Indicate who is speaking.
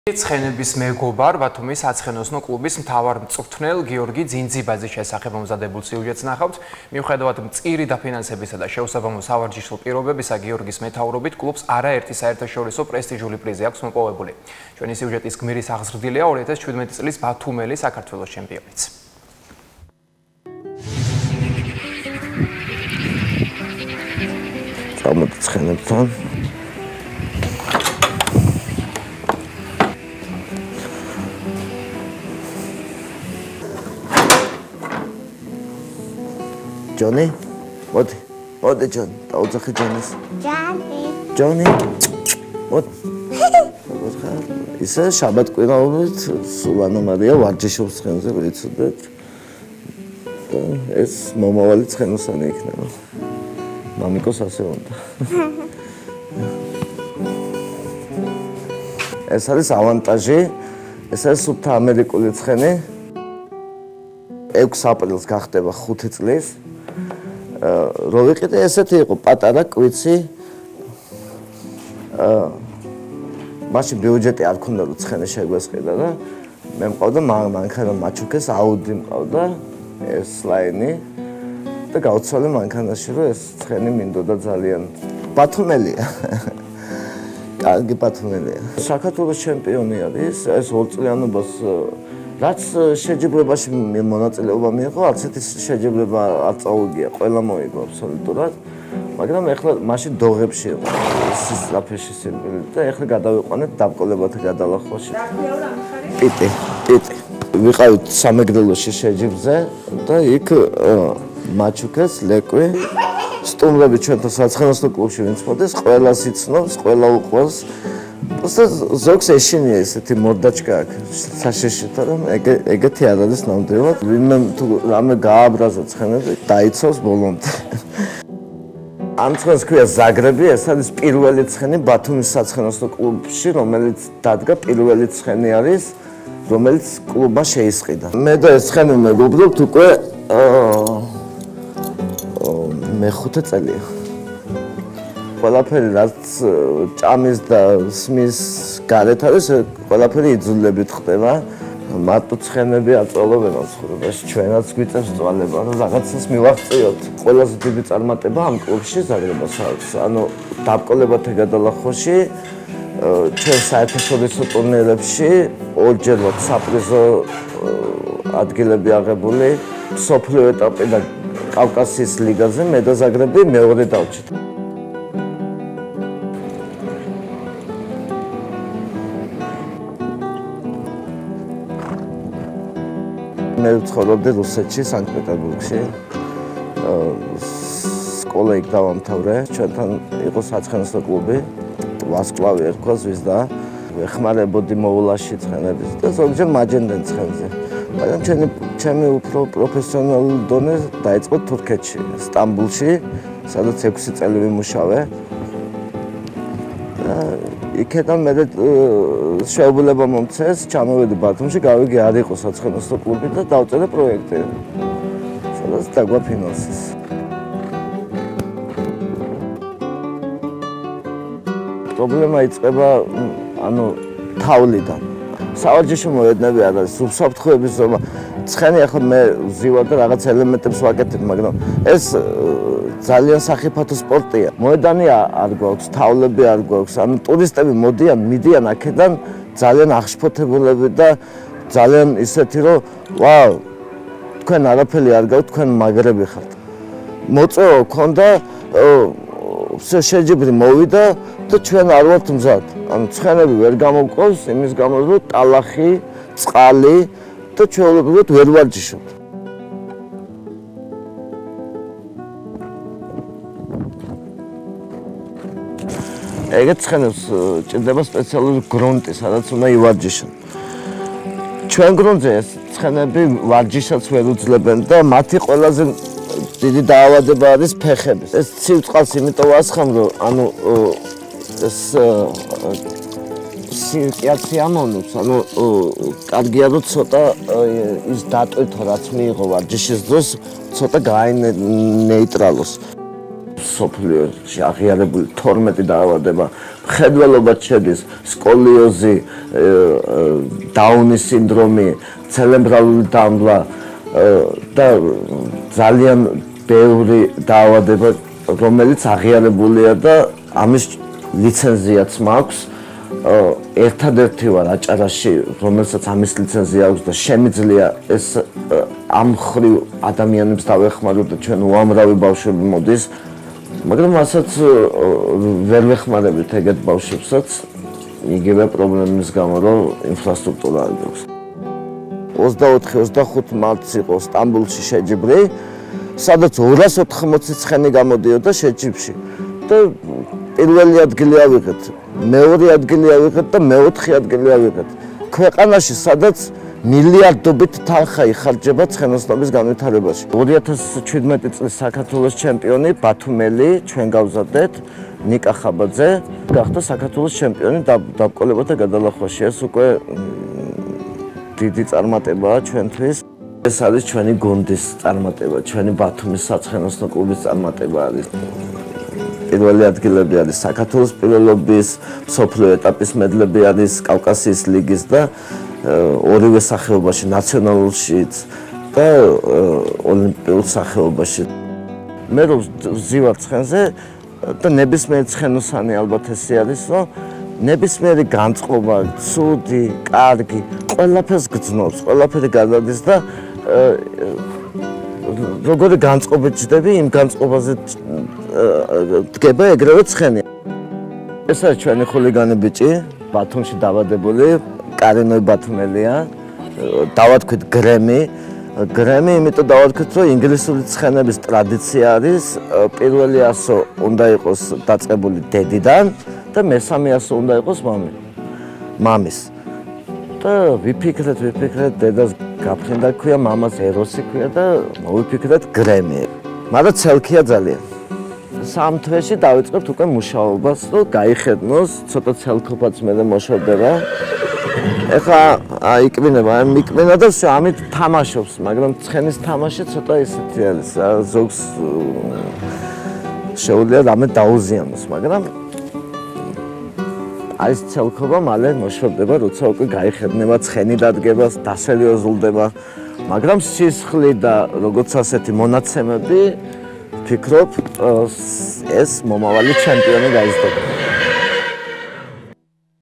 Speaker 1: ცხენების მეგობარ ბათუმის საცხენოსნო კლუბის მთავარმწვრთნელ გიორგი ძინძიბაძის შესახებ მომზადებულ სიუჟეტს ნახავთ. მიუხედავად მწირი დაფინანსებისა და შეუსაბამო სავარჯიშო პირობებისა, გიორგის მეთაურობით კლუბს არაერთი საერთაშორისო პრესტიჟული პრიზი აქვს მოპოვებული. ჩვენი სიუჟეტის გმირის აღზრდილია 2017 წლის ბათუმელი საქართველოს ჩემპიონიც.
Speaker 2: წამოდი ცხენებთან. Johnny, what? What the John? Tauzakhi Johnny. Johnny. What? Ისა შაბათ კვირაობით სულანა მარია ვარჯიშობს ცხენზე ვიცოდეთ. ეს მომავალი ცხენოსანი იქნება. მამიკოს ასე უნდა. ეს არის ავანტაჟი. ეს არის სუფთა ამერიკული ცხენი. 6 აპრილს გახდება 5 წლის. რო ვიყიდე ესეთი იყო პატარა კვიცი. მაშინ ბიუჯეტი არ ქონდა რომ ცხენი შეგვესყიდა და მე მყავდა მანქანა მაჩუკეს აუდი მყავდა ეს ლაინი და გავცვალე მანქანაში რომ ეს ცხენი მინდოდა ძალიან ბათუმელია. კარგი ბათუმელია. საქართველოს ჩემპიონი არის ეს 2 წლიანობას რაც შეჯიბრებაში მონაწილეობა მიიღო, არც ერთი შეჯიბრება არ წაუგია, ყველა მოიგო აბსოლუტურად. მაგრამ ეხლა მაშინ დოღებში იყო სისწრაფეში სირბილი და ეხლა გადავიყვანეთ დამკოლებათა გადალახვაში. პიტი. ვიყავით სამეგრელოში შეჯიბრზე და იქ მაჩუკეს, ლეკვი, სტუმრები ჩვენთან საცხენოსნო კლუბში ვინც მოდის, ყველას იცნობს, ყველა უყვარს. Просто ზოგს ეშინია ესეთი მორდაჩკა აქ საშიში, თორემ ეგეთი არ არის ნამდვილად. ვინმე თუ რამე გააბრაზა ცხენები, დაიცავს ბოლომდე. ამ ცხენს ქვია ზაგრები, ეს არის პირველი ცხენი ბათუმის საცხენოსნო კლუბში, რომელიც დადგა პირველი ცხენი არის, რომელიც კლუბმა შეისყიდა. მე და ეს ცხენი მეგობრობთ უკვე მე-5 წელია. ყველაფერი რაც ჭამის და სმის გარეთ არის, ყველაფერი იძულებით ხდება. მარტო ცხენები აწვალობენ ცხოვრებაში, ჩვენაც გვიწევს წვალება, რომ რაღაცას მივაღწიოთ. ყველაზე დიდი წარმატება ამ კლუბში ზაგრებას აქვს. ანუ დამკოლებათა გადალახვაში, ჩვენ საერთაშორისო ტურნირებში ორჯერ გვაქვს საპრიზო ადგილები აღებული, მსოფლიო ეტაპი და კავკასიის ლიგაზე მე და ზაგრები მეორე დავჭით. მე ვცხოვრობდი რუსეთში, სანქტ-პეტერბურგში. სკოლა იქ დავამთავრე. ჩვენთან იყო საცხენოსნო კლუბი, ვასკლავი ერქვა ზვის და ვეხმარებოდი მოვლაში ცხენების და ზოგჯერ მაჯენდნენ ცხენზე. მაგრამ ჩემი უფრო პროფესიონალურ დონე დაიწყო თურქეთში, სტამბულში, სადაც 6 წელი ვიმუშავე. იქიდან მე შეუძლება მომწეს, ჩამოვედი ბათუმში, გავიგე არ იყო საცხენოსნო კლუბი და დავწერე პროექტი. სადაც დაგვაფინანსეს. პრობლემა იწყება, ანუ თავლიდან. სავარჯიშო მოედნები არ არის, უსაფრთხოების ზონა. ცხენი ახლა მე ვზივარ და რაღაც ელემენტებს ვაკეთებ, მაგრამ ეს ძალიან სახიფათო სპორტია. მოედანი არ გვაქვს, თავლები არ გვაქვს. ანუ ტურისტები მიდიან აქედან ძალიან აღშფოთებულები და ძალიან ისეთი რომ ვაუ, თქვენ არაფერი არ გაქვთ, თქვენ მაგრები ხართ. მოწვევა ქონდა, შეჯიბრი მოვიდა და ჩვენ არ ვართ მზად. ანუ ცხენები ვერ გამოვყავს იმის გამო რომ ტალახი, წყალი და ჩვეულებრივად ვერ ვარჯიშობთ. ეგეთ ცხენებს ჭირდება სპეციალური გრუნტი, სადაც უნდა ივარჯიშონ. ჩვენ გრუნტზე ეს ცხენები ვარჯიშსაც ვერ უძლებენ და მათი ყველაზე დიდი დაავადება არის ფეხები. ეს ცივ წყალს იმიტომ ასხამ, რომ ანუ ეს სირკულაცია ამონობს, ანუ კარგია რომ ცოტა ის დატვირთო რაც მიიღო ვარჯიშის დროს, ცოტა გაინეიტრალოს. სოფლიოში აღიარებული 12 დაავადება. მხედველობად შედის სკოლიოზი, დაუნის სინდრომი, ცერებრალური დამბლა და ძალიან ბევრი დაავადება, რომელიც აღიარებულია და ამის ლიცენზიაც მაქვს. ერთადერთი ვარ აჭარაში, რომელსაც ამის ლიცენზია აქვს და შემიძლია ეს ამ ხრივ ადამიანებს დავეხმარო და ჩვენ უამრავი ბავშვები მოდის, მაგრამ ასაც ვერ ვეხმარებით ეგეთ ბავშვებსაც იგივე პრობლემის გამო, რომ ინფრასტრუქტურა არ გვაქვს. 24-25 მარტს იყო სტამბოლში შეჯიბრი, სადაც 280 ცხენი გამოდიოდა შეჯიბრში და პირველი ადგილი ავიღეთ, მეორე ადგილი ავიღეთ და მეოთხე ადგილი ავიღეთ. ქვეყანაში, სადაც მილიარდობით თანხა იხარჯება ცხენოსნობის განვითარებაში. 2017 წლის საქართველოს ჩემპიონი ბათუმელი, ჩვენ გავზადეთ, ნიკა ხაბაძე, გახდა საქართველოს ჩემპიონი დაბკოლებათა გადალახვაში. ეს უკვე დიდი წარმატებაა ჩვენთვის. ეს არის ჩვენი გუნდის წარმატება, ჩვენი ბათუმის საცხენოსნო კლუბის წარმატება არის. პირველი ადგილები არის საქართველოს პირველობის, მსოფლიო ეტაპის მედლები არის კავკასიის ლიგის და ორივე სახეობაში, ნაციონალურშიც და ოლიმპიურ სახეობაში. მე რომ ვზივარ ცხენზე და ნებისმიერი ცხენოსანი ალბათ ესე არის, რომ ნებისმიერი განწყობა, ცუდი, კარგი, ყველაფერს გძნობს, ყველაფერი გადადის და როგორი განწყობით ჯდები, იმ განწყობაზე დგება ეგრევე ცხენი. ეს არის ჩვენი ხულიგანი ბიჭი, ბათუმში დავადებული, კარინოი ბათუმელია, დავათქვით გრემი. გრემი იმიტომ დავათქვით, რომ ინგლისური ცხენების ტრადიცია არის, პირველი ასო უნდა იყოს დაწყებული დედიდან და მესამე ასო უნდა იყოს მამის. და ვიფიქრეთ, დედას გაფრინდა ქვია, მამას ეროსი ქვია და მოვიფიქრეთ გრემი. მაგრამ ცელქია ძალიან. 3 თვეში დავიწყებთ უკვე მუშაობას, რომ გაიხედნოს, ცოტა ცელქობაც მე მოშორდება. ეხლა აიკბინება, მიკბინა და ამით თამაშობს, მაგრამ ცხენის თამაში ცოტა ისეთი არის, ზოგს შეუძლია რამე დაუზიანოს, მაგრამ არის ცელქობა, მალე მოშორდება, როცა უკვე გაიხედნება, ცხენი დადგება, დასერიოზულდება, მაგრამ სისხლი და როგორც ასეთი მონაცემები, ვფიქრობ, ეს მომავალი ჩემპიონი გაიზრდება.